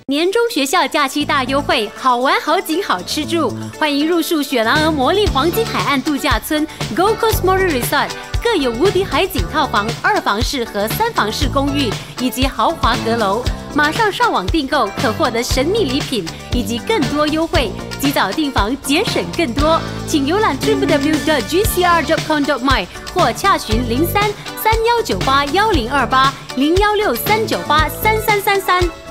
年终学校假期大优惠，好玩好景好吃住，欢迎入住雪兰莪魔力黄金海岸度假村 Gold Coast Morley Resort， 各有无敌海景套房、2房式和3房式公寓，以及豪华阁楼。马上上网订购，可获得神秘礼品以及更多优惠，及早订房节省更多。请浏览 www.gcr.com.my 或洽询03-3198-1028 016-398-3333。